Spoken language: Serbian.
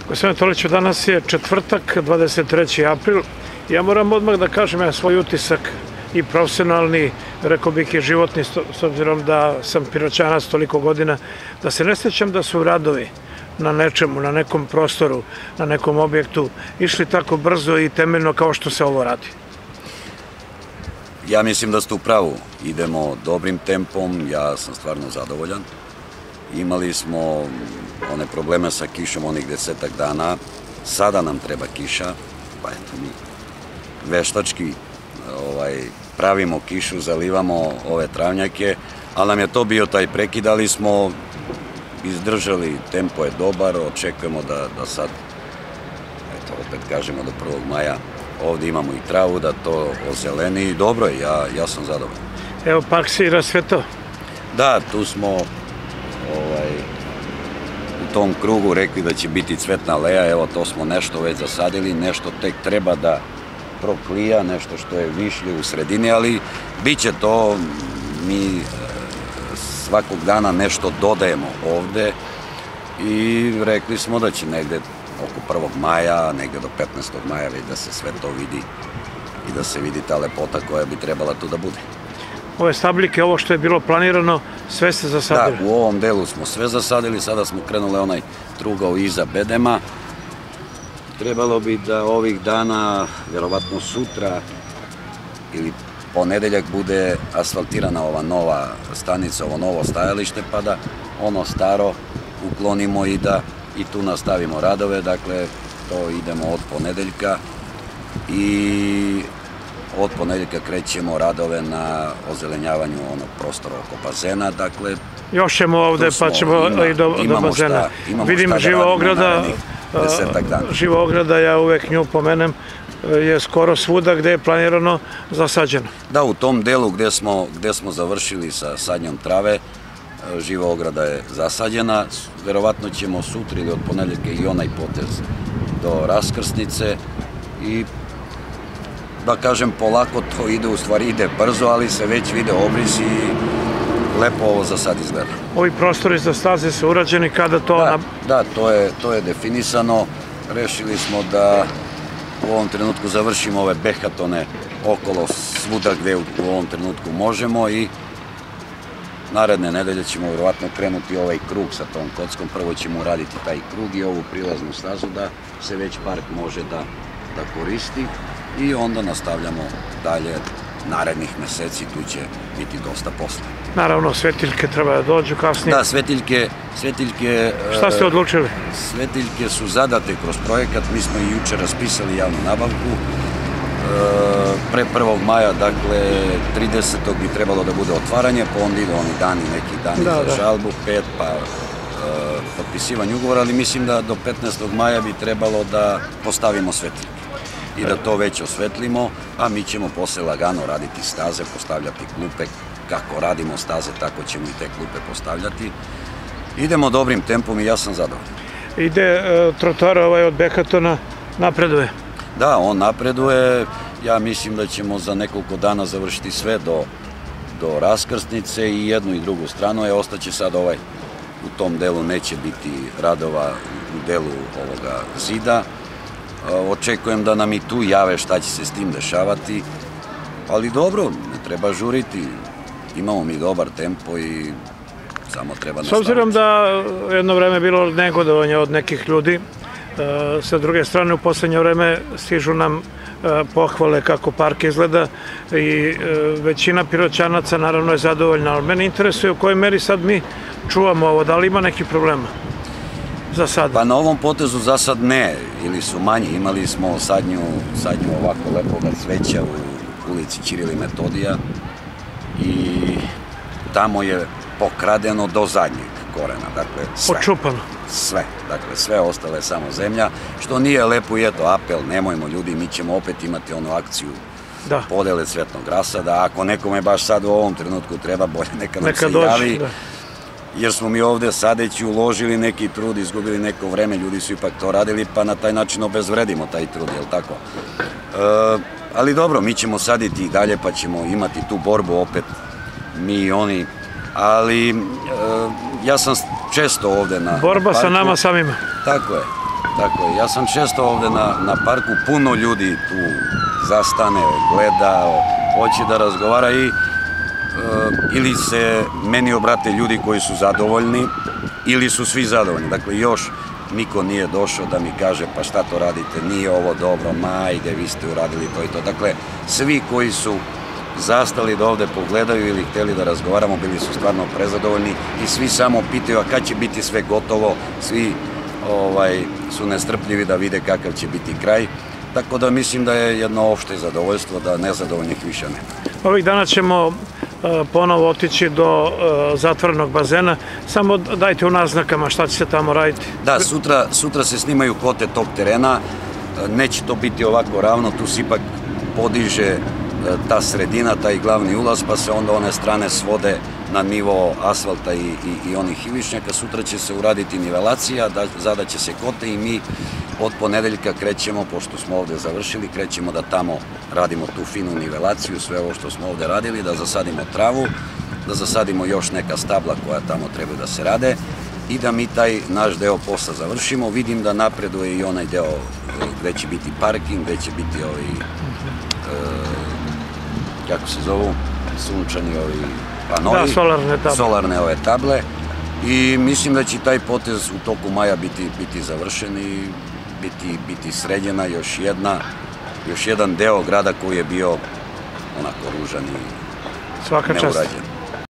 Gospodine Toliću, danas je četvrtak, 23. april. Ja moram odmah da kažem svoj utisak i profesionalni, rekao bih i životni, s obzirom da sam Piroćanac toliko godina, da se ne sjećam da su radovi na nečemu, na nekom prostoru, na nekom objektu išli tako brzo i temeljno kao što se ovo radi. Ja mislim da ste u pravu. Idemo dobrim tempom, ja sam stvarno zadovoljan. Imali smo one probleme sa kišom onih 10-ak dana. Sada nam treba kiša, pa eto mi veštački pravimo kišu, zalivamo ove travnjake, ali nam je to bio taj prekid, ali smo izdržali, tempo je dobar, očekujemo da sad, eto, opet kažemo do 1. maja, ovdje imamo i travu, da to ozeleni i dobro je, ja sam zadovoljan. Evo, park se i rasvetao. Da, tu smo u tom krugu rekli da će biti cvetna aleja, evo to smo nešto već zasadili, nešto tek treba da proklija, nešto što je višlje u sredini, ali bit će to, mi svakog dana nešto dodajemo ovde i rekli smo da će negde oko 1. maja, negde do 15. maja već da se sve to vidi i da se vidi ta lepota koja bi trebala tu da bude. Ove stabljike, ovo što je bilo planirano, sve ste zasadili? Da, u ovom delu smo sve zasadili, sada smo krenuli onaj trugao iza bedema. Trebalo bi da ovih dana, verovatno sutra ili ponedeljak, bude asfaltirana ova nova stanica, ovo novo stajalište, pa da ono staro uklonimo i da i tu nastavimo radove. Dakle, to idemo od ponedeljka i od ponedeljka krećemo radove na ozelenjavanju onog prostora oko bazena. Dakle, još ćemo ovde, pa ćemo i do bazena. Vidim Živa ograda, ja uvek nju pomenem, je skoro svuda gde je planirano zasađeno. Da, u tom delu gde smo završili sa sadnjom trave, živa ograda je zasađena. Verovatno ćemo sutra ili od ponedeljka i onaj potez do raskrsnice i da kažem polako to ide, u stvari ide brzo, ali se već vide obrisi i lepo ovo za sad izgleda. Ovi prostori za staze su urađeni kada to... Da, to je definisano. Rešili smo da u ovom trenutku završimo ove behatone okolo svuda gde u ovom trenutku možemo i naredne nedelje ćemo verovatno krenuti ovaj krug sa tom kockom. Prvo ćemo uraditi taj krug i ovu prilaznu stazu da se već park može da koristi i onda nastavljamo dalje narednih meseci, tu će biti dosta posla. Naravno, svetiljke treba da dođu kasnije. Da, svetiljke... Šta ste odlučili? Svetiljke su zadate kroz projekat, mi smo i juče raspisali javnu nabavku. Pre 1. maja, dakle, 30. bi trebalo da bude otvaranje, pa onda ide oni dani, neki dani za žalbu, 5, pa potpisivanje ugovora, ali mislim da do 15. maja bi trebalo da postavimo svetiljke i da to već osvetlimo, a mi ćemo posle lagano raditi staze, postavljati klupe. Kako radimo staze, tako ćemo i te klupe postavljati. Idemo dobrim tempom i ja sam zadovoljan. Ide trotoar od behatona, napreduje? Da, on napreduje. Ja mislim da ćemo za nekoliko dana završiti sve do raskrsnice i jednu i drugu stranu. Ostaće sad u tom delu neće biti radova u delu ovoga zida. Očekujem da nam i tu jave šta će se s tim dešavati, ali dobro, ne treba žuriti, imamo mi dobar tempo i samo treba nastaviti. S obzirom da jedno vreme je bilo negodovanje od nekih ljudi, sa druge strane u poslednje vreme stižu nam pohvale kako park izgleda i većina Piroćanaca naravno je zadovoljna, ali mene interesuje u kojoj meri sad mi čuvamo ovo, da li ima nekih problema? Pa na ovom potezu za sad ne, ili su manji. Imali smo sadnju ovako lepoga cveća u ulici Ćiril i Metodija i tamo je pokradeno do zadnjeg korena, dakle sve. Počupano? Sve, dakle sve ostalo je samo zemlja, što nije lepo i eto apel, nemojmo ljudi, mi ćemo opet imati onu akciju podele cvetnog rasada, ako nekome baš sad u ovom trenutku treba, bolje neka nam se javi. Jer smo mi ovde sadeći uložili neki trud, izgubili neko vreme, ljudi su ipak to radili, pa na taj način obezvredimo taj trud, jel tako? Ali dobro, mi ćemo saditi i dalje, pa ćemo imati tu borbu opet, mi i oni, ali ja sam često ovde na parku. Borba sa nama samima. Tako je. Tako je. Ja sam često ovde na parku, puno ljudi tu zastane, gleda, hoće da razgovara i ili se meni obrate ljudi koji su zadovoljni ili su svi zadovoljni. Dakle, još niko nije došao da mi kaže pa šta to radite, nije ovo dobro, ajde, vi ste uradili to i to. Dakle, svi koji su zastali da ovde pogledaju ili hteli da razgovaramo, bili su stvarno prezadovoljni i svi samo pitaju a kad će biti sve gotovo, svi su nestrpljivi da vide kakav će biti kraj. Tako da mislim da je jedno opšte zadovoljstvo da nezadovoljnih više nema. Ovih dana ćemo ponovo otići do zatvorenog bazena. Samo dajte u naznakama šta će se tamo raditi. Da, sutra se snimaju kote tog terena. Neće to biti ovako ravno, tu se ipak podiže ta sredina, taj glavni ulaz, pa se onda one strane svode na nivo asfalta i onih ivičnjaka. Sutra će se uraditi nivelacija, zadaće se kote i mi od ponedeljka krećemo, pošto smo ovde završili, krećemo da tamo radimo tu finu nivelaciju, sve ovo što smo ovde radili, da zasadimo travu, da zasadimo još neka stabla koja tamo treba da se rade i da mi taj naš deo posla završimo. Vidim da napreduje i onaj deo gde će biti parking, gde će biti kako se zovu, sunčani panoi, solarne ove table i mislim da će taj potez u toku maja biti završen i biti sređena još jedan deo grada koji je bio onako ružan i neurađen.